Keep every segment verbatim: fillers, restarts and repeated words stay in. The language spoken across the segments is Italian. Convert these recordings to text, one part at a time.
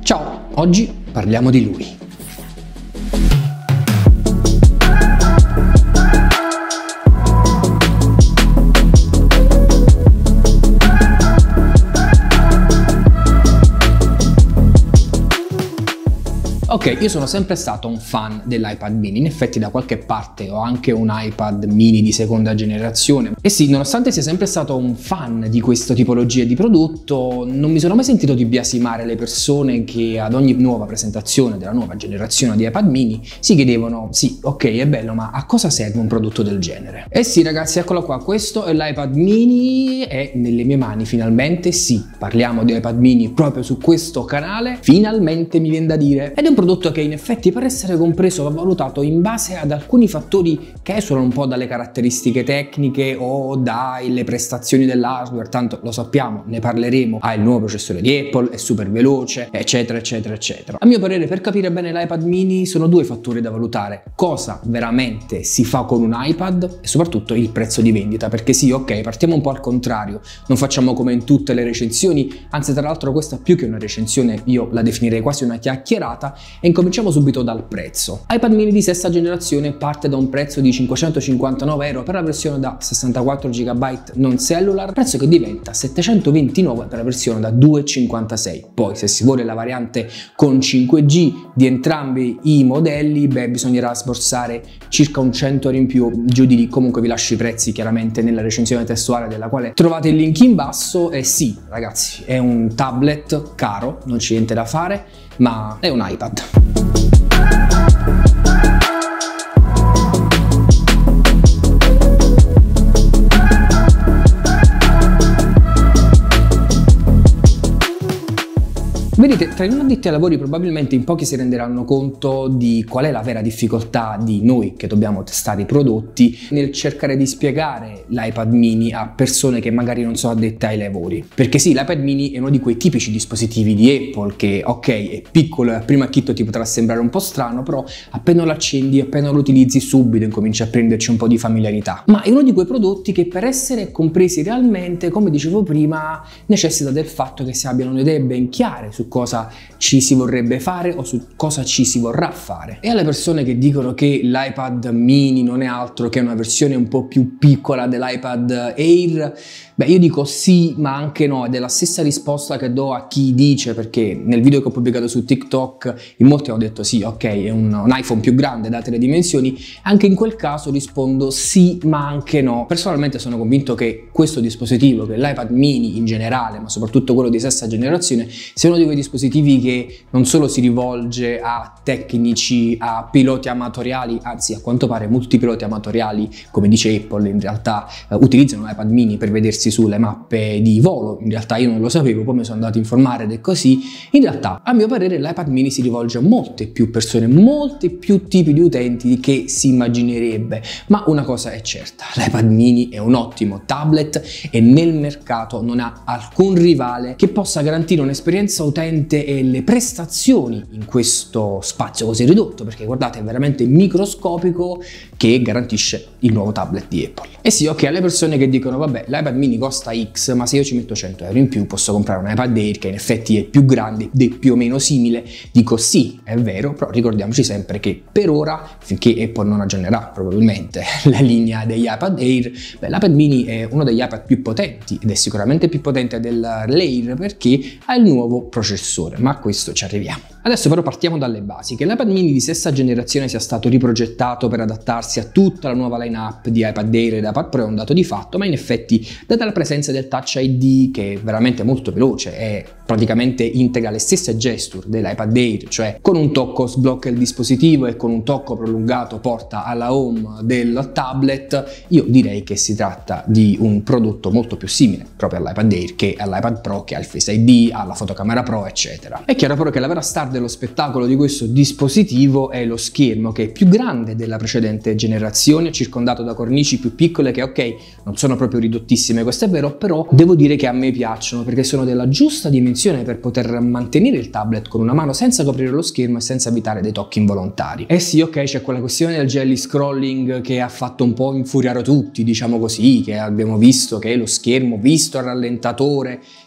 Ciao, oggi parliamo di lui. Ok, io sono sempre stato un fan dell'iPad mini, in effetti da qualche parte ho anche un iPad mini di seconda generazione e sì, nonostante sia sempre stato un fan di questa tipologia di prodotto, non mi sono mai sentito di biasimare le persone che ad ogni nuova presentazione della nuova generazione di iPad mini si chiedevano, sì, ok, è bello, ma a cosa serve un prodotto del genere? E sì ragazzi, eccolo qua, questo è l'iPad mini, è nelle mie mani finalmente, sì, parliamo di iPad mini proprio su questo canale, finalmente mi viene da dire, ed è un prodotto che in effetti per essere compreso va valutato in base ad alcuni fattori che esulano un po' dalle caratteristiche tecniche o dalle prestazioni dell'hardware, tanto lo sappiamo, ne parleremo, ha il nuovo processore di Apple, è super veloce, eccetera eccetera eccetera. A mio parere, per capire bene l'iPad mini sono due fattori da valutare: cosa veramente si fa con un iPad e soprattutto il prezzo di vendita, perché sì, ok, partiamo un po' al contrario, non facciamo come in tutte le recensioni, anzi tra l'altro questa più che una recensione io la definirei quasi una chiacchierata. E incominciamo subito dal prezzo. iPad mini di sesta generazione parte da un prezzo di cinquecentocinquantanove euro per la versione da sessantaquattro giga non cellular, prezzo che diventa settecentoventinove per la versione da due virgola cinquantasei. Poi se si vuole la variante con cinque G di entrambi i modelli, beh, bisognerà sborsare circa un cento euro in più, giù di lì. Comunque vi lascio i prezzi chiaramente nella recensione testuale, della quale trovate il link in basso. E sì ragazzi, è un tablet caro, non c'è niente da fare, ma è un iPad. Vedete, tra i non addetti ai lavori probabilmente in pochi si renderanno conto di qual è la vera difficoltà di noi che dobbiamo testare i prodotti nel cercare di spiegare l'iPad mini a persone che magari non sono addette ai lavori. Perché sì, l'iPad mini è uno di quei tipici dispositivi di Apple che, ok, è piccolo e a primo acchito ti potrà sembrare un po' strano, però appena lo accendi, appena lo utilizzi subito incomincia a prenderci un po' di familiarità. Ma è uno di quei prodotti che per essere compresi realmente, come dicevo prima, necessita del fatto che si abbiano le idee ben chiare su cosa ci si vorrebbe fare o su cosa ci si vorrà fare. E alle persone che dicono che l'iPad mini non è altro che una versione un po' più piccola dell'iPad Air, beh, io dico sì ma anche no, ed è la stessa risposta che do a chi dice, perché nel video che ho pubblicato su TikTok in molti hanno detto sì, ok, è un, un iPhone più grande date le dimensioni. Anche in quel caso rispondo sì ma anche no. Personalmente sono convinto che questo dispositivo, che l'iPad mini in generale, ma soprattutto quello di sesta generazione, sia uno di quei dispositivi che non solo si rivolge a tecnici, a piloti amatoriali, anzi a quanto pare molti piloti amatoriali, come dice Apple, in realtà eh, utilizzano l'iPad mini per vedersi sulle mappe di volo. In realtà io non lo sapevo, poi mi sono andato a informare ed è così. In realtà a mio parere l'iPad mini si rivolge a molte più persone, molti più tipi di utenti che si immaginerebbe, ma una cosa è certa: l'iPad mini è un ottimo tablet e nel mercato non ha alcun rivale che possa garantire un'esperienza utente e le prestazioni in questo spazio così ridotto, perché guardate è veramente microscopico, che garantisce il nuovo tablet di Apple. E sì, ok, alle persone che dicono vabbè l'iPad mini costa X, ma se io ci metto cento euro in più posso comprare un iPad Air che in effetti è più grande ed è più o meno simile, dico sì, è vero, però ricordiamoci sempre che per ora, finché Apple non aggiornerà probabilmente la linea degli iPad Air, beh, l'iPad mini è uno degli iPad più potenti ed è sicuramente più potente dell'Air perché ha il nuovo processore, ma a questo ci arriviamo. Adesso però partiamo dalle basi. Che l'iPad mini di sesta generazione sia stato riprogettato per adattarsi a tutta la nuova line-up di iPad Air ed iPad Pro è un dato di fatto, ma in effetti, data la presenza del Touch I D, che è veramente molto veloce e praticamente integra le stesse gesture dell'iPad Air, cioè con un tocco sblocca il dispositivo e con un tocco prolungato porta alla home del tablet, io direi che si tratta di un prodotto molto più simile proprio all'iPad Air che all'iPad Pro, che ha il Face I D, ha la fotocamera Pro, eccetera. È chiaro però che la vera star dello spettacolo di questo dispositivo è lo schermo, che è più grande della precedente generazione, circondato da cornici più piccole che, ok, non sono proprio ridottissime, questo è vero, però devo dire che a me piacciono perché sono della giusta dimensione per poter mantenere il tablet con una mano senza coprire lo schermo e senza evitare dei tocchi involontari. Eh sì, ok, c'è quella questione del jelly scrolling che ha fatto un po' infuriare tutti, diciamo così, che abbiamo visto che lo schermo visto al rallentatore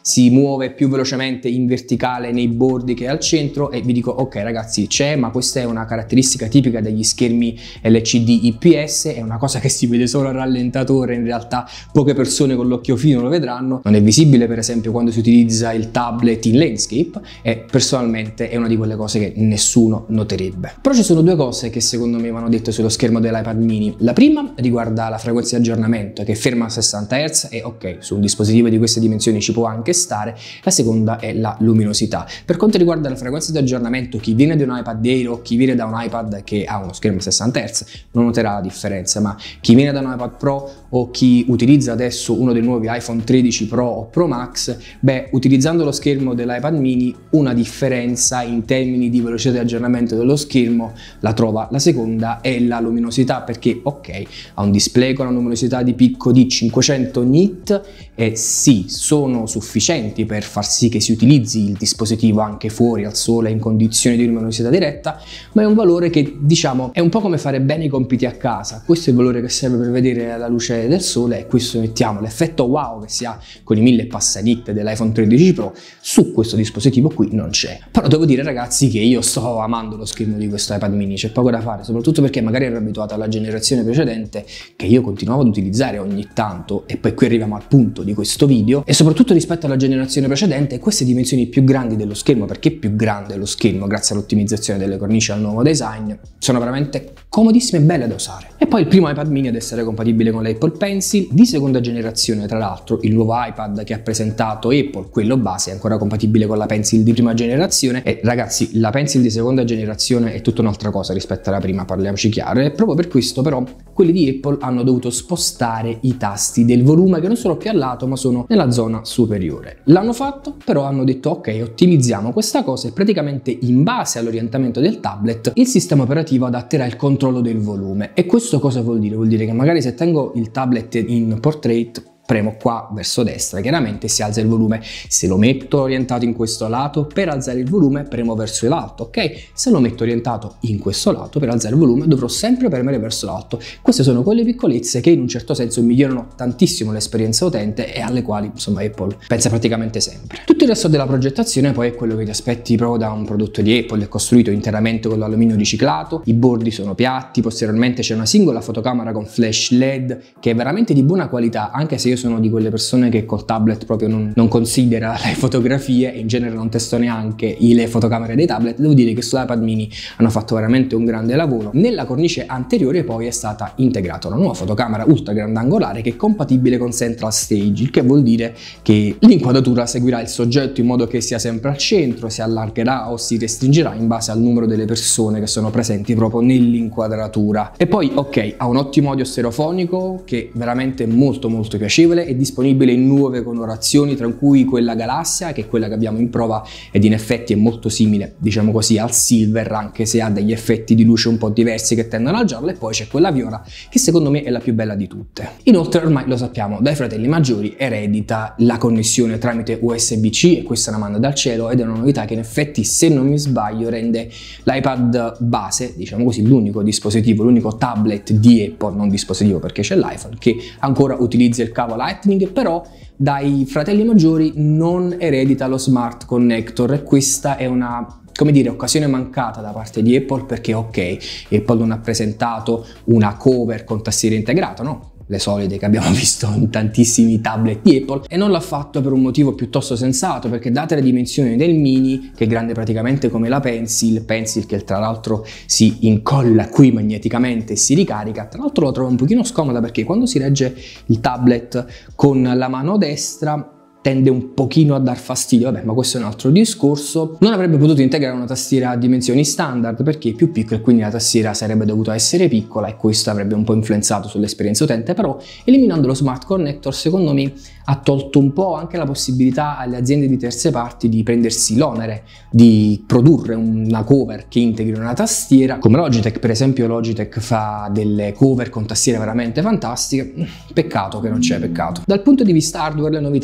si muove più velocemente in verticale nei bordi che al centro, e vi dico ok ragazzi, c'è, ma questa è una caratteristica tipica degli schermi L C D I P S, è una cosa che si vede solo al rallentatore, in realtà poche persone con l'occhio fino lo vedranno, non è visibile per esempio quando si utilizza il tablet in landscape, e personalmente è una di quelle cose che nessuno noterebbe. Però ci sono due cose che secondo me vanno dette sullo schermo dell'iPad mini. La prima riguarda la frequenza di aggiornamento, che è ferma a sessanta hertz e ok, su un dispositivo di queste dimensioni ci può anche stare. La seconda è la luminosità. Per quanto riguarda la frequenza di aggiornamento, chi viene da un iPad Air o chi viene da un iPad che ha uno schermo a sessanta hertz non noterà la differenza, ma chi viene da un iPad Pro o chi utilizza adesso uno dei nuovi iPhone tredici Pro o Pro Max, beh, utilizzando lo schermo dell'iPad mini una differenza in termini di velocità di aggiornamento dello schermo la trova. La seconda è la luminosità, perché ok, ha un display con una luminosità di picco di cinquecento nit e sì, sono sufficienti per far sì che si utilizzi il dispositivo anche fuori al sole in condizioni di luminosità diretta, ma è un valore che diciamo è un po' come fare bene i compiti a casa. Questo è il valore che serve per vedere la luce del sole, e questo mettiamo l'effetto wow che si ha con i mille passa nit dell'iPhone tredici Pro su questo dispositivo qui non c'è. Però devo dire ragazzi che io sto amando lo schermo di questo iPad mini, c'è poco da fare, soprattutto perché magari ero abituato alla generazione precedente che io continuavo ad utilizzare ogni tanto, e poi qui arriviamo al punto di questo video, e soprattutto rispetto alla generazione precedente queste dimensioni più grandi dello schermo, perché è più grande lo schermo grazie all'ottimizzazione delle cornici e al nuovo design, sono veramente comodissime e belle da usare. E poi il primo iPad mini ad essere compatibile con l'Apple Pencil di seconda generazione, tra l'altro il nuovo iPad che ha presentato Apple, quello base, è ancora compatibile con la Pencil di prima generazione, e ragazzi la Pencil di seconda generazione è tutta un'altra cosa rispetto alla prima, parliamoci chiaro, e proprio per questo però quelli di Apple hanno dovuto spostare i tasti del volume, che non sono più al lato ma sono nella zona superiore. L'hanno fatto, però hanno detto ok, ottimizziamo questa cosa, e praticamente in base all'orientamento del tablet il sistema operativo adatterà il controllo del volume. E questo cosa vuol dire? Vuol dire che magari se tengo il tablet in portrait premo qua verso destra, chiaramente si alza il volume. Se lo metto orientato in questo lato, per alzare il volume premo verso l'alto, ok? Se lo metto orientato in questo lato, per alzare il volume dovrò sempre premere verso l'alto. Queste sono quelle piccolezze che in un certo senso migliorano tantissimo l'esperienza utente, e alle quali insomma Apple pensa praticamente sempre. Tutto il resto della progettazione poi è quello che ti aspetti proprio da un prodotto di Apple, è costruito interamente con l'alluminio riciclato, i bordi sono piatti, posteriormente c'è una singola fotocamera con flash L E D che è veramente di buona qualità, anche se io sono di quelle persone che col tablet proprio non, non considera le fotografie e in genere non testo neanche le fotocamere dei tablet. Devo dire che sull'iPad mini hanno fatto veramente un grande lavoro. Nella cornice anteriore poi è stata integrata una nuova fotocamera ultra grandangolare che è compatibile con Central Stage, il che vuol dire che l'inquadratura seguirà il soggetto in modo che sia sempre al centro, si allargherà o si restringerà in base al numero delle persone che sono presenti proprio nell'inquadratura. E poi ok, ha un ottimo audio stereofonico che è veramente molto molto piacevole, è disponibile in nuove colorazioni, tra cui quella galassia, che è quella che abbiamo in prova ed in effetti è molto simile, diciamo così, al silver, anche se ha degli effetti di luce un po' diversi che tendono al giallo, e poi c'è quella viola che secondo me è la più bella di tutte. Inoltre ormai lo sappiamo, dai fratelli maggiori eredita la connessione tramite U S B C, e questa è una manna dal cielo, ed è una novità che in effetti, se non mi sbaglio, rende l'iPad base, diciamo così, l'unico dispositivo, l'unico tablet di Apple, non dispositivo perché c'è l'iPhone, che ancora utilizza il cavo Lightning, però dai fratelli maggiori non eredita lo Smart Connector, e questa è una, come dire, occasione mancata da parte di Apple, perché ok, Apple non ha presentato una cover con tastiera integrata, no? Le solite che abbiamo visto in tantissimi tablet di Apple, e non l'ha fatto per un motivo piuttosto sensato, perché date le dimensioni del mini, che è grande praticamente come la Pencil, Pencil che tra l'altro si incolla qui magneticamente e si ricarica, tra l'altro lo trovo un pochino scomoda perché quando si regge il tablet con la mano destra tende un pochino a dar fastidio, vabbè, ma questo è un altro discorso. Non avrebbe potuto integrare una tastiera a dimensioni standard perché è più piccola, e quindi la tastiera sarebbe dovuta essere piccola, e questo avrebbe un po' influenzato sull'esperienza utente. Però eliminando lo Smart Connector, secondo me ha tolto un po' anche la possibilità alle aziende di terze parti di prendersi l'onere di produrre una cover che integri una tastiera, come Logitech per esempio. Logitech fa delle cover con tastiere veramente fantastiche, peccato che non c'è, peccato. Dal punto di vista hardware le novità sono tante.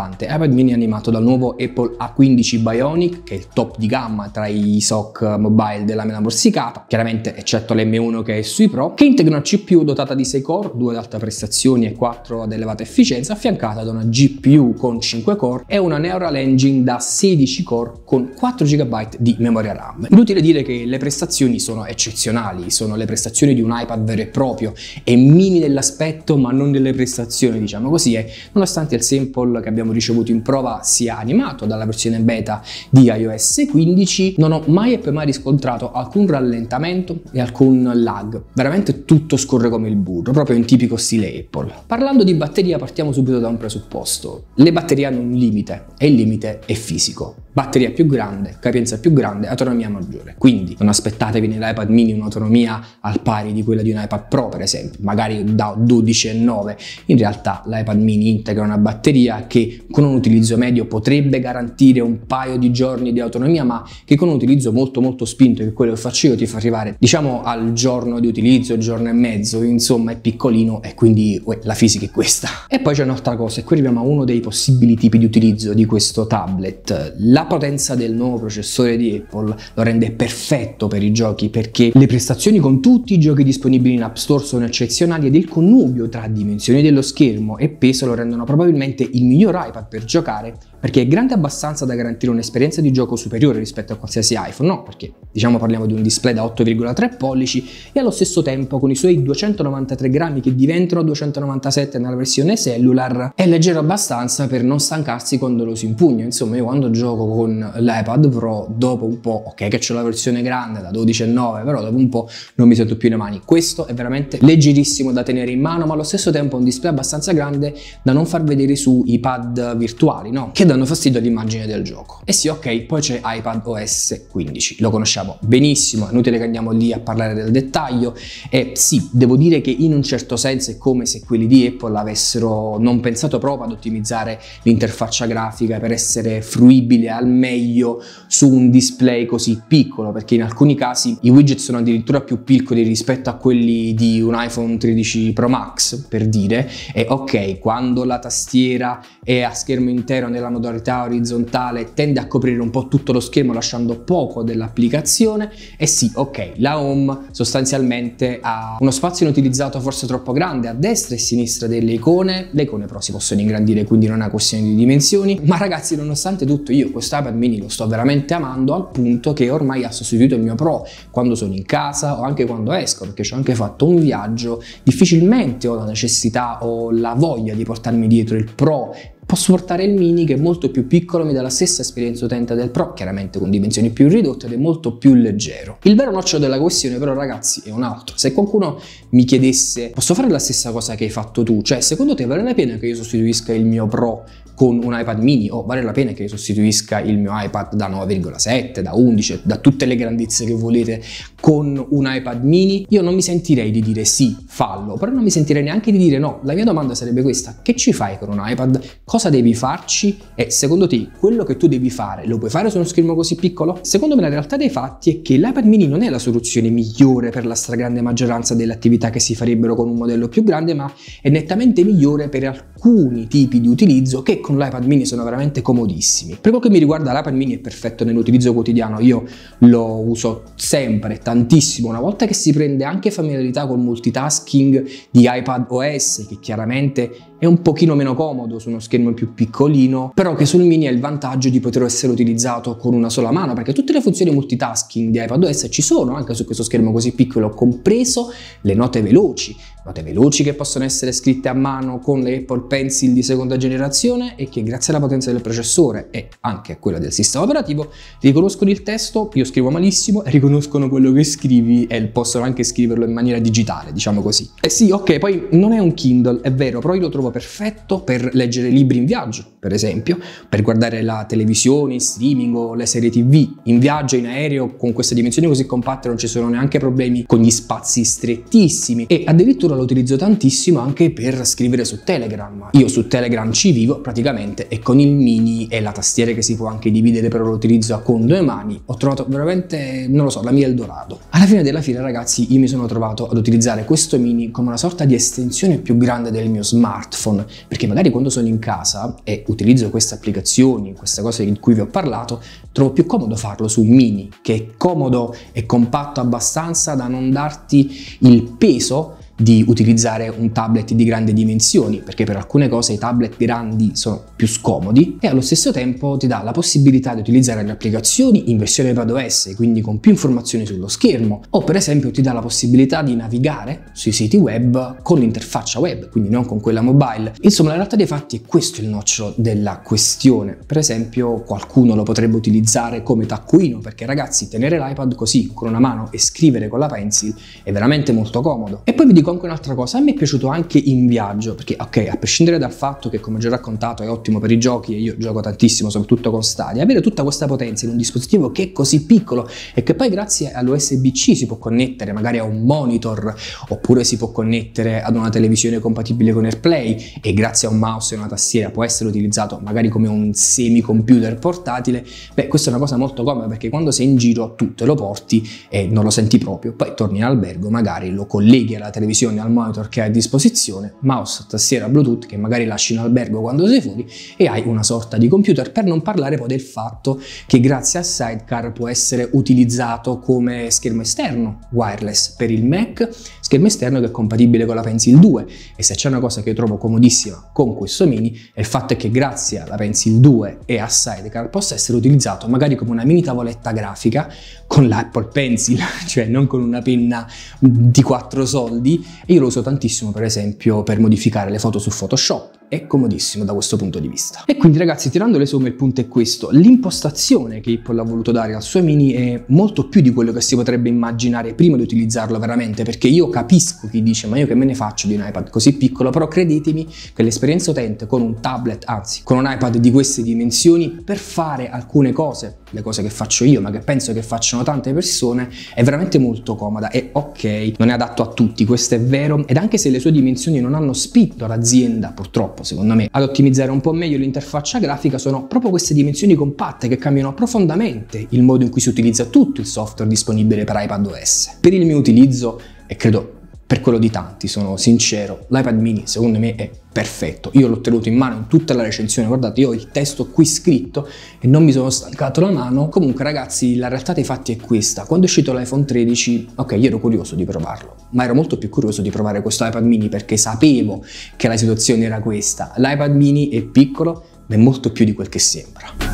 importante, iPad mini animato dal nuovo Apple A quindici Bionic, che è il top di gamma tra i S O C mobile della mela morsicata, chiaramente eccetto l'M uno che è sui Pro, che integra una C P U dotata di sei core, due ad alta prestazioni e quattro ad elevata efficienza, affiancata da una G P U con cinque core e una Neural Engine da sedici core con quattro giga di memoria RAM. Inutile dire che le prestazioni sono eccezionali, sono le prestazioni di un iPad vero e proprio, è mini nell'aspetto ma non nelle prestazioni, diciamo così, e nonostante il sample che abbiamo ricevuto in prova sia animato dalla versione beta di iOS quindici, non ho mai e poi mai riscontrato alcun rallentamento e alcun lag, veramente tutto scorre come il burro, proprio in tipico stile Apple. Parlando di batteria, partiamo subito da un presupposto: le batterie hanno un limite e il limite è fisico. Batteria più grande, capienza più grande, autonomia maggiore. Quindi non aspettatevi nell'iPad mini un'autonomia al pari di quella di un iPad Pro, per esempio, magari da dodici e nove. In realtà l'iPad mini integra una batteria che con un utilizzo medio potrebbe garantire un paio di giorni di autonomia, ma che con un utilizzo molto molto spinto, che quello che faccio io, ti fa arrivare diciamo al giorno di utilizzo, giorno e mezzo, insomma è piccolino e quindi uè, la fisica è questa. E poi c'è un'altra cosa, e qui arriviamo a uno dei possibili tipi di utilizzo di questo tablet. La potenza del nuovo processore di Apple lo rende perfetto per i giochi, perché le prestazioni con tutti i giochi disponibili in App Store sono eccezionali ed il connubio tra dimensioni dello schermo e peso lo rendono probabilmente il miglior iPad per giocare, perché è grande abbastanza da garantire un'esperienza di gioco superiore rispetto a qualsiasi iPhone, no? Perché diciamo parliamo di un display da otto virgola tre pollici e allo stesso tempo con i suoi duecentonovantatré grammi che diventano duecentonovantasette nella versione cellular è leggero abbastanza per non stancarsi quando lo si impugna. Insomma, io quando gioco con l'iPad Pro dopo un po', ok che c'è la versione grande da dodici e nove, però dopo un po' non mi sento più le mani. Questo è veramente leggerissimo da tenere in mano, ma allo stesso tempo è un display abbastanza grande da non far vedere sui pad virtuali, no? Che danno fastidio all'immagine del gioco. E sì, ok, poi c'è iPadOS quindici, lo conosciamo benissimo, è inutile che andiamo lì a parlare del dettaglio, e sì, devo dire che in un certo senso è come se quelli di Apple avessero non pensato proprio ad ottimizzare l'interfaccia grafica per essere fruibile al meglio su un display così piccolo, perché in alcuni casi i widget sono addirittura più piccoli rispetto a quelli di un iPhone tredici Pro Max, per dire, e ok, quando la tastiera è a schermo intero nella modalità orizzontale tende a coprire un po' tutto lo schermo lasciando poco dell'applicazione, e sì, ok, la home sostanzialmente ha uno spazio inutilizzato forse troppo grande a destra e a sinistra delle icone, le icone però si possono ingrandire, quindi non è una questione di dimensioni, ma ragazzi, nonostante tutto io questo iPad mini lo sto veramente amando, al punto che ormai ha sostituito il mio Pro quando sono in casa o anche quando esco, perché ci ho anche fatto un viaggio, difficilmente ho la necessità o la voglia di portarmi dietro il Pro. Posso portare il mini che è molto più piccolo, mi dà la stessa esperienza utente del Pro, chiaramente con dimensioni più ridotte, ed è molto più leggero. Il vero nocciolo della questione però, ragazzi, è un altro. Se qualcuno mi chiedesse: posso fare la stessa cosa che hai fatto tu? Cioè, secondo te vale la pena che io sostituisca il mio Pro con un iPad mini, o vale la pena che io sostituisca il mio iPad da nove virgola sette, da undici, da tutte le grandezze che volete con un iPad mini? Io non mi sentirei di dire sì, fallo, però non mi sentirei neanche di dire no. La mia domanda sarebbe questa: che ci fai con un iPad? Cosa devi farci? E secondo te quello che tu devi fare lo puoi fare su uno schermo così piccolo? Secondo me la realtà dei fatti è che l'iPad mini non è la soluzione migliore per la stragrande maggioranza delle attività che si farebbero con un modello più grande, ma è nettamente migliore per alcuni tipi di utilizzo che con l'iPad mini sono veramente comodissimi. Per quel che mi riguarda, l'iPad mini è perfetto nell'utilizzo quotidiano, io lo uso sempre, tantissimo. Una volta che si prende anche familiarità col multitasking di iPadOS, che chiaramente è un pochino meno comodo su uno schermo più piccolino, però che sul mini ha il vantaggio di poter essere utilizzato con una sola mano, perché tutte le funzioni multitasking di iPadOS ci sono anche su questo schermo così piccolo, compreso le note veloci, note veloci che possono essere scritte a mano con le Apple Pencil di seconda generazione e che grazie alla potenza del processore e anche a quella del sistema operativo riconoscono il testo. Io scrivo malissimo e riconoscono quello che scrivi e possono anche scriverlo in maniera digitale, diciamo così. E sì, ok, poi non è un Kindle, è vero, però io lo trovo perfetto per leggere libri in viaggio, per esempio, per guardare la televisione in streaming o le serie tv. In viaggio, in aereo, con queste dimensioni così compatte non ci sono neanche problemi con gli spazi strettissimi, e addirittura lo utilizzo tantissimo anche per scrivere su Telegram. Io su Telegram ci vivo praticamente, e con il mini e la tastiera che si può anche dividere, però lo utilizzo con due mani, ho trovato veramente, non lo so, la mia Eldorado. Alla fine della fiera, ragazzi, io mi sono trovato ad utilizzare questo mini come una sorta di estensione più grande del mio smartphone, smartphone, perché magari quando sono in casa e utilizzo queste applicazioni, queste cose di cui vi ho parlato, trovo più comodo farlo su un mini, che è comodo e compatto abbastanza da non darti il peso di utilizzare un tablet di grandi dimensioni, perché per alcune cose i tablet grandi sono più scomodi, e allo stesso tempo ti dà la possibilità di utilizzare le applicazioni in versione iPadOS, quindi con più informazioni sullo schermo, o per esempio ti dà la possibilità di navigare sui siti web con l'interfaccia web, quindi non con quella mobile. Insomma, la realtà dei fatti è questo il nocciolo della questione. Per esempio, qualcuno lo potrebbe utilizzare come taccuino, perché ragazzi, tenere l'iPad così con una mano e scrivere con la pencil è veramente molto comodo. E poi vi dico anche un'altra cosa, a me è piaciuto anche in viaggio, perché ok, a prescindere dal fatto che, come già raccontato, è ottimo per i giochi e io gioco tantissimo soprattutto con Stadia, avere tutta questa potenza in un dispositivo che è così piccolo e che poi grazie all'U S B C si può connettere magari a un monitor, oppure si può connettere ad una televisione compatibile con AirPlay, e grazie a un mouse e una tastiera può essere utilizzato magari come un semi computer portatile. Beh, questa è una cosa molto comoda, perché quando sei in giro tu te lo porti e non lo senti proprio, poi torni in albergo, magari lo colleghi alla televisione, al monitor che hai a disposizione, mouse, tastiera Bluetooth che magari lasci in albergo quando sei fuori, e hai una sorta di computer. Per non parlare poi del fatto che grazie a Sidecar può essere utilizzato come schermo esterno wireless per il Mac, schermo esterno che è compatibile con la Pencil due. E se c'è una cosa che io trovo comodissima con questo mini è il fatto che grazie alla Pencil due e a Sidecar possa essere utilizzato magari come una mini tavoletta grafica con l'Apple Pencil, cioè non con una penna di quattro soldi. E io lo uso tantissimo per esempio per modificare le foto su Photoshop, è comodissimo da questo punto di vista. E quindi ragazzi, tirando le somme, il punto è questo: l'impostazione che Apple ha voluto dare al suo mini è molto più di quello che si potrebbe immaginare prima di utilizzarlo veramente, perché io capisco chi dice ma io che me ne faccio di un iPad così piccolo, però credetemi che l'esperienza utente con un tablet, anzi con un iPad di queste dimensioni, per fare alcune cose, le cose che faccio io ma che penso che facciano tante persone, è veramente molto comoda. E ok, non è adatto a tutti, questo è vero, ed anche se le sue dimensioni non hanno spinto l'azienda purtroppo secondo me ad ottimizzare un po' meglio l'interfaccia grafica, sono proprio queste dimensioni compatte che cambiano profondamente il modo in cui si utilizza tutto il software disponibile per iPadOS. Per il mio utilizzo, e credo per quello di tanti, sono sincero, l'iPad mini secondo me è perfetto. Io l'ho tenuto in mano in tutta la recensione, guardate, io ho il testo qui scritto e non mi sono stancato la mano. Comunque ragazzi, la realtà dei fatti è questa: quando è uscito l'iPhone tredici, ok, io ero curioso di provarlo, ma ero molto più curioso di provare questo iPad mini perché sapevo che la situazione era questa: l'iPad mini è piccolo ma è molto più di quel che sembra.